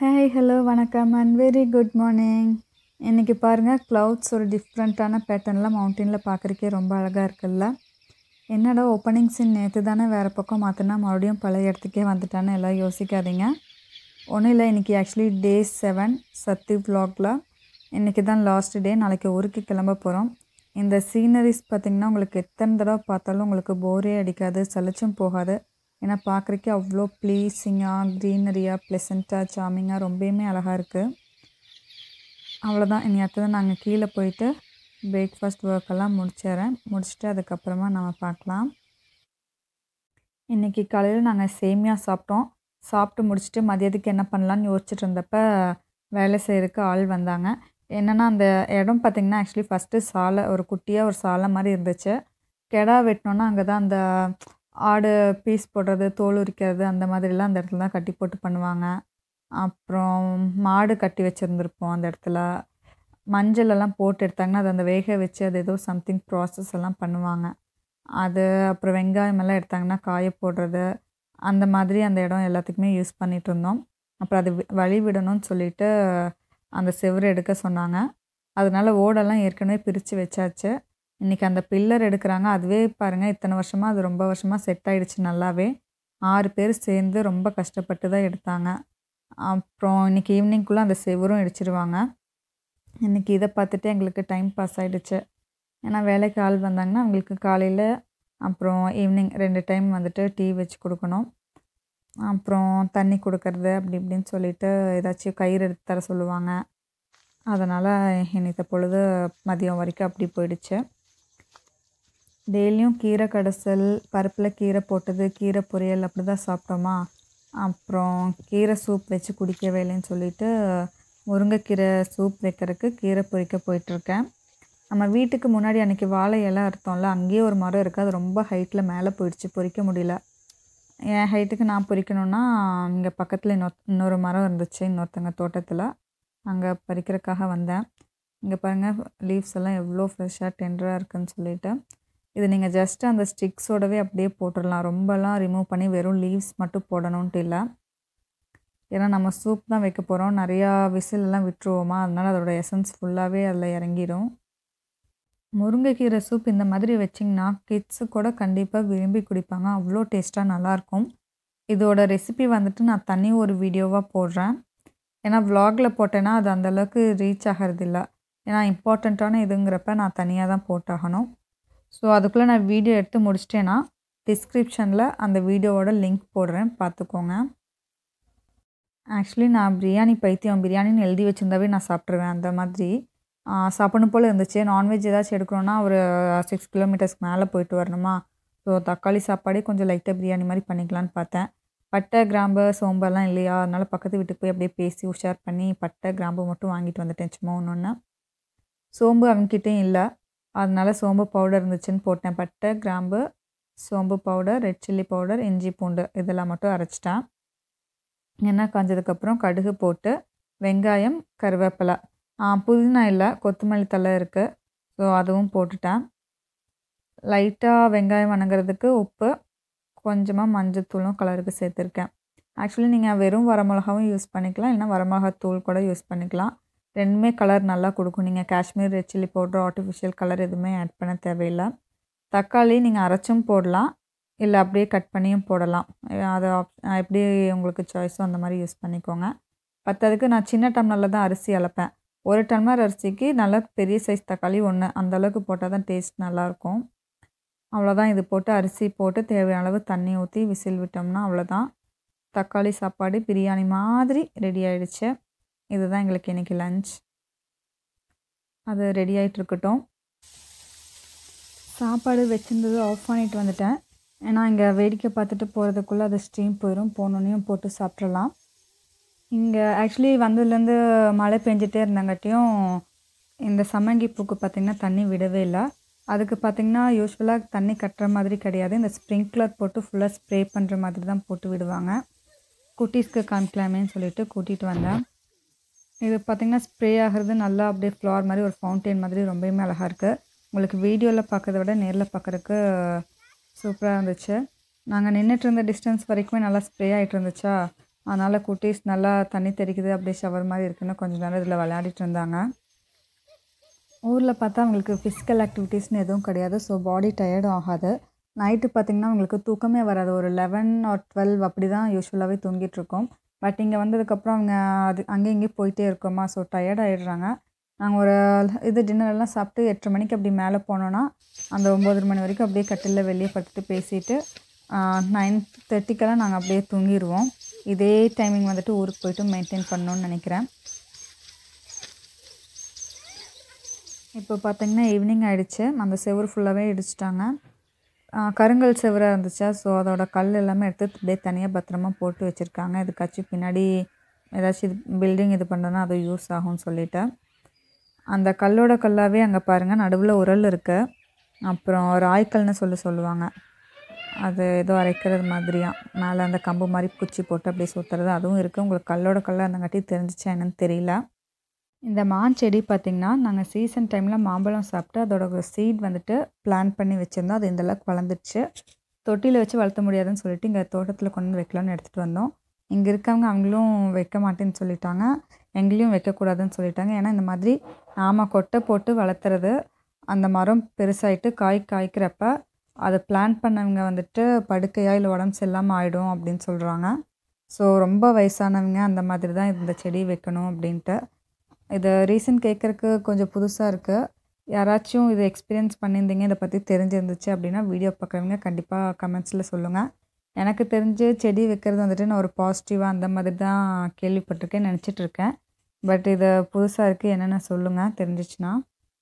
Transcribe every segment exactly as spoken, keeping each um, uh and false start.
Hi hello வணக்கம் and very good morning. இன்றைக்கி பாருங்கள், க்ளவுட்ஸ் ஒரு டிஃப்ரெண்ட்டான பேட்டர்னில் மவுண்டனில் பார்க்குறக்கே ரொம்ப அழகாக இருக்குல்ல. என்னடா ஓப்பனிங் சீன் நேற்று தானே வேறு பக்கம் மாற்றினா மறுபடியும் பழைய இடத்துக்கே வந்துட்டான்னு எல்லாம் யோசிக்காதீங்க. ஒன்றும் இல்லை, இன்றைக்கி ஆக்சுவலி டே செவன் சத்தி வ்ளாகில் இன்றைக்கி தான் லாஸ்ட் டே. நாளைக்கு ஊருக்கு கிளம்ப போகிறோம். இந்த சீனரிஸ் பார்த்திங்கன்னா உங்களுக்கு எத்தனை தடவை பார்த்தாலும் உங்களுக்கு போரே அடிக்காது, சலிச்சும் போகாது. ஏன்னா பார்க்குறக்கே அவ்வளோ ப்ளீஸிங்காக, க்ரீனரியாக, ப்ளசண்ட்டாக, சாமிங்காக ரொம்பவுமே அழகாக இருக்குது. அவ்வளோதான். இனி அடுத்தது நாங்கள் கீழே போயிட்டு பிரேக்ஃபாஸ்ட் ஒர்க்கெல்லாம் முடிச்சிடறேன். முடிச்சுட்டு அதுக்கப்புறமா நம்ம பார்க்கலாம். இன்றைக்கி காலையில் நாங்கள் சேமியா சாப்பிட்டோம். சாப்பிட்டு முடிச்சுட்டு மதியத்துக்கு என்ன பண்ணலான்னு யோசிச்சுட்டு இருந்தப்ப வேலை செய்கிறதுக்கு ஆள் வந்தாங்க. என்னென்னா அந்த இடம் பார்த்திங்கன்னா ஆக்சுவலி ஃபஸ்ட்டு சாலை, ஒரு குட்டியாக ஒரு சாலை மாதிரி இருந்துச்சு. கெடா வெட்டினோன்னா அங்கே தான் அந்த ஆடு பீஸ் போடுறது, தோல் உரிக்கிறது, அந்த மாதிரிலாம் அந்த இடத்துல தான் கட்டி போட்டு பண்ணுவாங்க. அப்புறம் மாடு கட்டி வச்சுருந்துருப்போம் அந்த இடத்துல. மஞ்சளெல்லாம் போட்டு எடுத்தாங்கன்னா அது அந்த வேக வச்சு அது ஏதோ சம்திங் ப்ராசஸ் எல்லாம் பண்ணுவாங்க. அது அப்புறம் வெங்காயமெல்லாம் எடுத்தாங்கன்னா காய போடுறது, அந்த மாதிரி அந்த இடம் எல்லாத்துக்குமே யூஸ் பண்ணிகிட்டு இருந்தோம். அப்புறம் அது வழி விடணும்னு சொல்லிவிட்டு அந்த செவுரு எடுக்க சொன்னாங்க. அதனால் ஓடெல்லாம் ஏற்கனவே பிரித்து வச்சாச்சு. இன்றைக்கி அந்த பில்லர் எடுக்கிறாங்க. அதுவே பாருங்கள், இத்தனை வருஷமாக அது ரொம்ப வருஷமாக செட் ஆகிடுச்சு நல்லாவே. ஆறு பேர் சேர்ந்து ரொம்ப கஷ்டப்பட்டு தான் எடுத்தாங்க. அப்புறம் இன்றைக்கி ஈவினிங்குள்ளே அந்த செவரும் இடிச்சிடுவாங்க. இன்றைக்கி இதை பார்த்துட்டு எங்களுக்கு டைம் பாஸ் ஆகிடுச்சு. ஏன்னா வேலைக்கு ஆள் வந்தாங்கன்னா அவங்களுக்கு காலையில் அப்புறம் ஈவினிங் ரெண்டு டைம் வந்துட்டு டீ வச்சு கொடுக்கணும். அப்புறம் தண்ணி கொடுக்கறது அப்படி இப்படின்னு சொல்லிவிட்டு ஏதாச்சும் கயிறு எடுத்து தர சொல்லுவாங்க. அதனால் இன்னைக்கு பொழுது மதியம் வரைக்கும் அப்படி போயிடுச்சு. டெய்லியும் கீரை கடைசல், பருப்பில் கீரை போட்டது, கீரை பொரியல் அப்படி தான் சாப்பிட்டோமா. அப்புறம் கீரை சூப் வச்சு குடிக்கவே இல்லைன்னு சொல்லிவிட்டு முருங்கைக்கீரை சூப் வைக்கிறதுக்கு கீரை பொரிக்க போயிட்டுருக்கேன். நம்ம வீட்டுக்கு முன்னாடி அன்றைக்கி வாழை இலை அறுத்தோம்ல, அங்கேயே ஒரு மரம் இருக்குது. அது ரொம்ப ஹைட்டில் மேலே போயிடுச்சு, பொரிக்க முடியல. என் ஹைட்டுக்கு நான் பொரிக்கணுன்னா இங்கே பக்கத்தில் இன்னொரு இன்னொரு மரம் இருந்துச்சு இன்னொருத்தங்க தோட்டத்தில், அங்கே பறிக்கிறதுக்காக வந்தேன். இங்கே பாருங்கள், லீவ்ஸ் எல்லாம் எவ்வளோ ஃப்ரெஷ்ஷாக டெண்டராக இருக்குதுன்னு சொல்லிவிட்டு. இது நீங்கள் ஜஸ்ட்டு அந்த ஸ்டிக்ஸோடவே அப்படியே போட்டுடலாம். ரொம்பலாம் ரிமூவ் பண்ணி வெறும் லீவ்ஸ் மட்டும் போடணுன்ட்டு இல்லை. ஏன்னா நம்ம சூப் தான் வைக்க போகிறோம். நிறையா விசிலெல்லாம் விட்டுருவோமா, அதனால் அதோடய எசன்ஸ் ஃபுல்லாகவே அதில் இறங்கிடும். முருங்கைக்கீரை சூப் இந்த மாதிரி வச்சிங்கன்னா கிட்ஸு கூட கண்டிப்பாக விரும்பி குடிப்பாங்க. அவ்வளோ டேஸ்ட்டாக நல்லாயிருக்கும். இதோட ரெசிபி வந்துட்டு நான் தனி ஒரு வீடியோவாக போடுறேன். ஏன்னா வ்ளாகில் போட்டேன்னா அது அந்தளவுக்கு ரீச் ஆகிறதில்ல. ஏன்னா இம்பார்ட்டண்ட்டான இதுங்கிறப்ப நான் தனியாக தான் போட்டாகணும். ஸோ அதுக்குள்ளே நான் வீடியோ எடுத்து முடிச்சிட்டேன்னா டிஸ்கிரிப்ஷனில் அந்த வீடியோவோட லிங்க் போடுறேன், பார்த்துக்கோங்க. ஆக்சுவலி நான் பிரியாணி பைத்தியம். பிரியாணின்னு எழுதி வச்சுருந்தாவே நான் சாப்பிட்ருவேன். அந்த மாதிரி சாப்பிடணும் போல் இருந்துச்சு. நான்வெஜ் ஏதாச்சும் எடுக்கணுன்னா ஒரு சிக்ஸ் கிலோமீட்டர்ஸ்க்கு மேலே போயிட்டு வரணுமா. ஸோ தக்காளி சாப்பாடே கொஞ்சம் லைட்டாக பிரியாணி மாதிரி பண்ணிக்கலான்னு பார்த்தேன். பட்டை, கிராம்பு, சோம்பெல்லாம் இல்லையா, அதனால் பக்கத்து வீட்டுக்கு போய் அப்படியே பேசி உஷார் பண்ணி பட்டை, கிராம்பு மட்டும் வாங்கிட்டு வந்துட்டேன் சும்மா ஒன்று ஒன்று. சோம்பு அவங்ககிட்டையும் இல்லை, அதனால் சோம்பு பவுடர் இருந்துச்சுன்னு போட்டேன். பட்டை, கிராம்பு, சோம்பு பவுடர், ரெட் சில்லி பவுடர், இஞ்சி பூண்டு இதெல்லாம் மட்டும் அரைச்சிட்டேன். எண்ணெய் காஞ்சதுக்கப்புறம் கடுகு போட்டு வெங்காயம், கருவேப்பிலை, புதினா இல்லை கொத்தமல்லி தழை இருக்குது, ஸோ அதுவும் போட்டுட்டேன். லைட்டாக வெங்காயம் வணங்குறதுக்கு உப்பு, கொஞ்சமாக மஞ்சத்தூளும் கலருக்கு சேர்த்துருக்கேன். ஆக்சுவலி நீங்கள் வெறும் வரமிளகாவும் யூஸ் பண்ணிக்கலாம், இல்லைனா வரமிளகாத்தூள் கூட யூஸ் பண்ணிக்கலாம். ரெண்டுமே கலர் நல்லா கொடுக்கும். நீங்கள் Kashmir red chilli powder, artificial colour எதுவுமே ஆட் பண்ண தேவையில்லை. தக்காளி நீங்கள் அரைச்சும் போடலாம், இல்லை அப்படியே கட் பண்ணியும் போடலாம். அதை எப்படி உங்களுக்கு சாய்ஸோ அந்த மாதிரி யூஸ் பண்ணிக்கோங்க. பத்ததுக்கு நான் சின்ன டம்ளரில் தான் அரிசி அளப்பேன். ஒரு டம்ளர் அரிசிக்கு நல்லா பெரிய சைஸ் தக்காளி ஒன்று, அந்தளவுக்கு போட்டால் தான் டேஸ்ட் நல்லாயிருக்கும். அவ்வளோதான். இது போட்டு அரிசி போட்டு தேவையான அளவு தண்ணி ஊற்றி விசில் விட்டோம்னா அவ்வளோதான், தக்காளி சாப்பாடு பிரியாணி மாதிரி ரெடி ஆகிடுச்சு. இதுதான் எங்களுக்கு இன்றைக்கி லன்ச். அது ரெடி ஆகிட்டுருக்கட்டும். சாப்பாடு வச்சுருந்தது ஆஃப் பண்ணிட்டு வந்துட்டேன். ஏன்னா இங்கே வேடிக்கை பார்த்துட்டு போகிறதுக்குள்ளே அது ஸ்டீம் போயிடும். போனோன்னையும் போட்டு சாப்பிட்றலாம். இங்கே ஆக்சுவலி வந்ததுலேருந்து மழை பெஞ்சிட்டே இருந்தங்காட்டியும் இந்த சம்மங்கி பூக்கு பார்த்திங்கன்னா தண்ணி விடவே இல்லை. அதுக்கு பார்த்திங்கன்னா யூஸ்வலாக தண்ணி கட்டுற மாதிரி கிடையாது, இந்த ஸ்ப்ரிங்க்லர் போட்டு ஃபுல்லாக ஸ்ப்ரே பண்ணுற மாதிரி தான் போட்டு விடுவாங்க. குட்டீஸ்க்கு காமிக்கலாமேன்னு சொல்லிட்டு கூட்டிகிட்டு வந்தேன். இது பார்த்திங்கன்னா ஸ்ப்ரே ஆகிறது நல்லா அப்படியே ஃப்ளார் மாதிரி ஒரு ஃபவுண்டெயின் மாதிரி ரொம்பவுமே அழகாக இருக்குது. உங்களுக்கு வீடியோவில் பார்க்கறத விட நேரில் பார்க்குறதுக்கு சூப்பராக இருந்துச்சு. நாங்கள் நின்றுட்டு இருந்த டிஸ்டன்ஸ் வரைக்குமே நல்லா ஸ்ப்ரே ஆகிட்டு இருந்துச்சா, அதனால் குட்டீஸ் நல்லா தண்ணி தெறிக்குது அப்படியே ஷவர் மாதிரி இருக்குன்னு கொஞ்சம் நேரம் இதில் விளையாடிட்டு இருந்தாங்க. ஊரில் பார்த்தா அவங்களுக்கு ஃபிசிக்கல் ஆக்டிவிட்டீஸ்னு எதுவும் கிடையாது. ஸோ பாடி டயர்டும் ஆகாது. நைட்டு பார்த்திங்கன்னா அவங்களுக்கு தூக்கமே வராது. ஒரு லெவன் ஆர் டுவெல் அப்படி தான் யூஸ்வலாகவே தூங்கிட்டுருக்கோம். பட் இங்கே வந்ததுக்கப்புறம் அவங்க அது அங்கேயும் இங்கேயும் போயிட்டே இருக்கோமா, ஸோ டயர்ட் ஆகிடுறாங்க. நாங்கள் ஒரு இது டின்னரெல்லாம் சாப்பிட்டு எட்டரை மணிக்கு அப்படி மேலே போனோன்னா அந்த ஒம்பது மணி வரைக்கும் அப்படியே கட்டிலில் வெளியே படுத்துட்டு பேசிட்டு நைன் தேர்ட்டிக்கெல்லாம் நாங்கள் அப்படியே தூங்கிடுவோம். இதே டைமிங் வந்துட்டு ஊருக்கு போய்ட்டு மெயின்டைன் பண்ணணுன்னு நினைக்கிறேன். இப்போ பார்த்திங்கன்னா ஈவினிங் ஆகிடுச்சு. அந்த செவுரு ஃபுல்லாகவே இடிச்சிட்டாங்க. கருங்கல் செவராக இருந்துச்சா, ஸோ அதோட கல் எல்லாமே எடுத்து அப்படியே தனியாக பத்திரமா போட்டு வச்சுருக்காங்க. இதுக்காச்சும் பின்னாடி ஏதாச்சும் இது பில்டிங் இது பண்ணுறதுனா அது யூஸ் ஆகும்னு சொல்லிவிட்டு அந்த கல்லோட கல்லாகவே அங்கே பாருங்கள் நடுவில் உரல் இருக்குது. அப்புறம் ராய்க்கல்னு சொல்லி சொல்லுவாங்க. அது ஏதோ அரைக்கிறது மாதிரியாக மேலே அந்த கம்பு மாதிரி குச்சி போட்டு அப்படியே சுற்றுறது அதுவும் இருக்குது. உங்களுக்கு கல்லோட கல்லாக இருந்தங்காட்டி தெரிஞ்சிச்சா என்னன்னு தெரியல. இந்த மாஞ்செடி பார்த்திங்கன்னா நாங்கள் சீசன் டைமில் மாம்பழம் சாப்பிட்டு அதோட ஒரு சீட் வந்துட்டு பிளான் பண்ணி வச்சுருந்தோம். அது இந்தளவுக்கு வளர்ந்துடுச்சு. தொட்டியில் வச்சு வளர்த்த முடியாதுன்னு சொல்லிட்டு இங்கே தோட்டத்தில் கொண்டு வந்து வைக்கலான்னு எடுத்துகிட்டு வந்தோம். இங்கே இருக்கவங்க அவங்களும் வைக்க மாட்டேன்னு சொல்லிட்டாங்க, எங்களையும் வைக்கக்கூடாதுன்னு சொல்லிட்டாங்க. ஏன்னா இந்த மாதிரி நாம் கொட்டை போட்டு வளர்த்துறது அந்த மரம் பெருசாகிட்டு காய் காய்க்கிறப்ப அதை பிளான் பண்ணவங்க வந்துட்டு படுக்கையாக இல்லை உடம்பு சரியில்லாமல் ஆகிடும் அப்படின்னு சொல்கிறாங்க. ஸோ ரொம்ப வயசானவங்க அந்த மாதிரி தான் இந்த செடி வைக்கணும் அப்படின்ட்டு. இதை ரீசன் கேட்குறக்கு கொஞ்சம் புதுசாக இருக்குது. யாராச்சும் இதை எக்ஸ்பீரியன்ஸ் பண்ணியிருந்தீங்க, இதை பற்றி தெரிஞ்சிருந்துச்சு அப்படின்னா வீடியோ பார்க்குறவங்க கண்டிப்பாக கமெண்ட்ஸில் சொல்லுங்கள். எனக்கு தெரிஞ்சு செடி வைக்கிறது வந்துட்டு நான் ஒரு பாசிட்டிவாக அந்த மாதிரி தான் கேள்விப்பட்டிருக்கேன், நினச்சிட்ருக்கேன். பட் இதை புதுசாக இருக்குது, என்னென்ன சொல்லுங்கள் தெரிஞ்சிச்சுன்னா.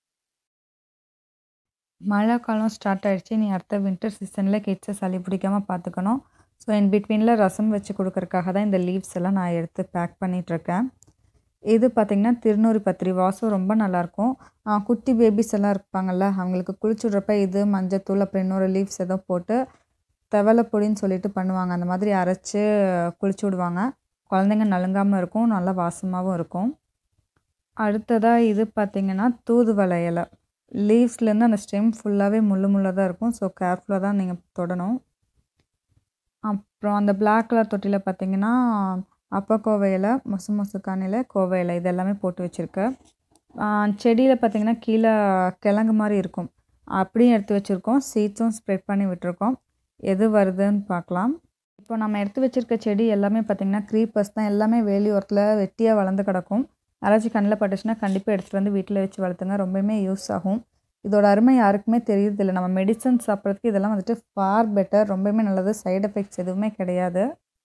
மழை காலம் ஸ்டார்ட் ஆகிடுச்சு. நீ அடுத்த வின்டர் சீசனில் கிட்ஸை சளி பிடிக்காமல் பார்த்துக்கணும். ஸோ இன் பிட்வீனில் ரசம் வச்சு கொடுக்கறக்காக தான் இந்த லீவ்ஸ் எல்லாம் நான் எடுத்து பேக் பண்ணிகிட்ருக்கேன். இது பார்த்திங்கன்னா திருநூறு பத்திரி வாசம் ரொம்ப நல்லாயிருக்கும். குட்டி பேபிஸ் எல்லாம் இருப்பாங்கள்ல, அவங்களுக்கு குளிச்சு விட்றப்ப இது மஞ்சத்தூள் அப்புறம் இன்னொரு லீவ்ஸ் ஏதோ போட்டு தவளை பொடின்னு சொல்லிட்டு பண்ணுவாங்க. அந்த மாதிரி அரைச்சி குளிச்சு விடுவாங்க. குழந்தைங்க நலுங்காமல் இருக்கும், நல்லா வாசமாகவும் இருக்கும். அடுத்ததாக இது பார்த்திங்கன்னா தூதுவளை இலை. லீவ்ஸ்லேருந்து அந்த ஸ்டெம் ஃபுல்லாகவே முள்ளு முள்ளாக தான் இருக்கும். ஸோ கேர்ஃபுல்லாக தான் நீங்கள் தொடணும். அப்புறம் அந்த பிளாக் கலர் தொட்டியில் பார்த்திங்கன்னா அப்பா கோவை இலை, மொசு மொசுக்கான இலை, கோவை இலை இது எல்லாமே போட்டு வச்சுருக்கேன். செடியில் பார்த்திங்கன்னா கீழே கிழங்கு மாதிரி இருக்கும், அப்படியும் எடுத்து வச்சுருக்கோம். சீட்ஸும் ஸ்ப்ரெட் பண்ணி விட்டுருக்கோம். எது வருதுன்னு பார்க்கலாம். இப்போ நம்ம எடுத்து வச்சுருக்க செடி எல்லாமே பார்த்திங்கன்னா க்ரீப்பர்ஸ் தான். எல்லாமே வேலி ஓரத்தில் வெட்டியாக வளர்ந்து கிடக்கும். யாராச்சும் கண்ணில் பட்டுச்சுன்னா கண்டிப்பாக எடுத்துகிட்டு வந்து வீட்டில் வச்சு வளர்த்துங்க, ரொம்பவுமே யூஸ் ஆகும். இதோட அருமை யாருக்குமே தெரியறதில்லை. நம்ம மெடிசன் சாப்பிட்றதுக்கு இதெல்லாம் வந்துட்டு ஃபார் பெட்டர், ரொம்பவுமே நல்லது. சைடு எஃபெக்ட்ஸ் எதுவுமே கிடையாது.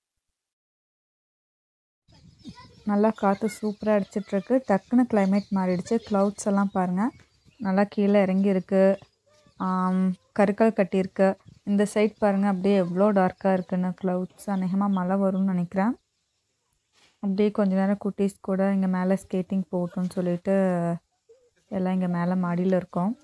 நல்லா காற்று சூப்பராக அடிச்சிட்ருக்கு. டக்குன்னு கிளைமேட் மாறிடுச்சு. க்ளவுட்ஸ் எல்லாம் பாருங்கள், நல்லா கீழே இறங்கி இருக்குது, கருக்கல் கட்டியிருக்கு. இந்த சைட் பாருங்கள் அப்படியே எவ்வளோ டார்க்காக இருக்குன்னு. க்ளவுட்ஸ் அநேகமாக மழை வரும்னு நினைக்கிறேன். அப்படியே கொஞ்ச நேரம் குட்டீஸ் கூட இங்கே மேலே ஸ்கேட்டிங் போகட்டும்னு சொல்லிட்டு எல்லாம் இங்கே மேலே மாடியில் இருக்கோம்.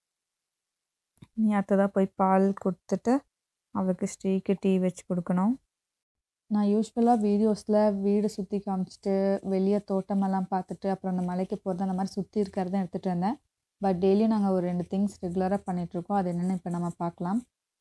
நீ அடுத்ததாக போய் பால் கொடுத்துட்டு அவருக்கு ஸ்டீக்கு டீ வச்சு கொடுக்கணும். நான் யூஸ்வலாக வீடியோஸில் வீடு சுற்றி காமிச்சிட்டு வெளியே தோட்டமெல்லாம் பார்த்துட்டு அப்புறம் அந்த மலைக்கு போகிறது அந்த மாதிரி சுற்றி இருக்கிறத எடுத்துகிட்டு இருந்தேன். பட் டெய்லியும் நாங்கள் ஒரு ரெண்டு திங்ஸ் ரெகுலராக பண்ணிகிட்ருக்கோம். அது என்னென்னு இப்போ நம்ம பார்க்கலாம்.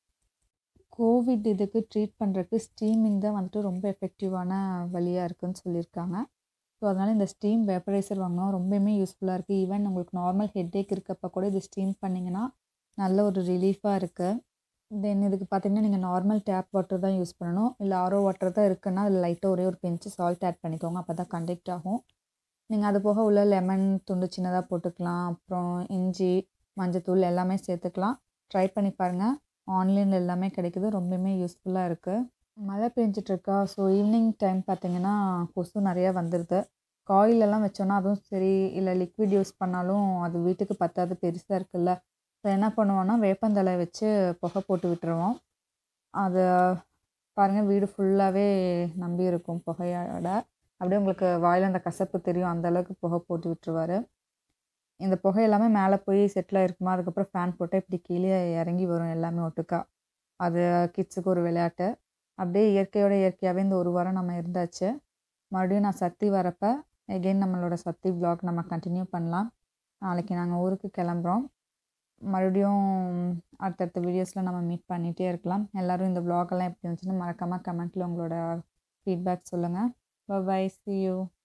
கோவிட் இதுக்கு ட்ரீட் பண்ணுறதுக்கு ஸ்டீமிங் தான் வந்துட்டு ரொம்ப எஃபெக்டிவான வழியாக இருக்குதுன்னு சொல்லியிருக்காங்க. ஸோ அதனால் இந்த ஸ்டீம் வேப்பரைசர் வாங்கினோம், ரொம்பவுமே யூஸ்ஃபுல்லாக இருக்குது. ஈவன் உங்களுக்கு நார்மல் ஹெட்டேக் இருக்கப்போ கூட இது ஸ்டீம் பண்ணிங்கன்னா நல்ல ஒரு ரிலீஃபாக இருக்குது. தென் இதுக்கு பார்த்திங்கன்னா நீங்கள் நார்மல் டேப் வாட்டர் தான் யூஸ் பண்ணணும். இல்லை ஆரோ வாட்டர் தான் இருக்குன்னா அதில் லைட்டாக ஒரே ஒரு பிஞ்சு சால்ட் ஆட் பண்ணிக்கோங்க, அப்போ தான் கண்டக்ட் ஆகும். நீங்கள் அது போக உள்ள லெமன் துண்டு சின்னதாக போட்டுக்கலாம், அப்புறம் இஞ்சி மஞ்சத்தூள் எல்லாமே சேர்த்துக்கலாம். ட்ரை பண்ணி பாருங்கள், ஆன்லைனில் எல்லாமே கிடைக்குது, ரொம்பவுமே யூஸ்ஃபுல்லாக இருக்குது. மழை பெஞ்சிட்ருக்கா, ஸோ ஈவினிங் டைம் பார்த்திங்கன்னா கொசு நிறையா வந்துடுது. காயிலெல்லாம் வச்சோன்னா அதுவும் சரி, இல்லை லிக்விட் யூஸ் பண்ணாலும் அது வீட்டுக்கு பத்தாது, பெருசாக இருக்குல்ல. ஸோ என்ன பண்ணுவோன்னா வேப்பந்தழை வச்சு புகை போட்டு விட்டுருவோம். அதை பாருங்கள் வீடு ஃபுல்லாகவே நம்பி இருக்கும் புகையோட. அப்படியே உங்களுக்கு வாயில் அந்த கசப்பு தெரியும், அந்தளவுக்கு புகை போட்டு விட்டுருவார். இந்த புகை எல்லாமே மேலே போய் செட்டில் ஆகிருக்குமா, அதுக்கப்புறம் ஃபேன் போட்டால் இப்படி கீழே இறங்கி வரும் எல்லாமே ஒட்டுக்கா. அது கிட்ஸுக்கு ஒரு விளையாட்டு. அப்படியே இயற்கையோட இயற்கையாகவே இந்த ஒரு வாரம் நம்ம இருந்தாச்சு. மறுபடியும் நான் சத்தி வரப்போ எகெயின் நம்மளோட சத்தி வ்ளாக் நம்ம கண்டினியூ பண்ணலாம். நாளைக்கு நாங்கள் ஊருக்கு கிளம்புறோம். மறுபடியும் அடுத்தடுத்த வீடியோஸில் நம்ம மீட் பண்ணிகிட்டே இருக்கலாம். எல்லோரும் இந்த வ்ளாகெல்லாம் எப்படி இருந்துச்சுன்னு மறக்காமல் கமெண்ட்டில் உங்களோட ஃபீட்பேக் சொல்லுங்கள். Bye bye, see you.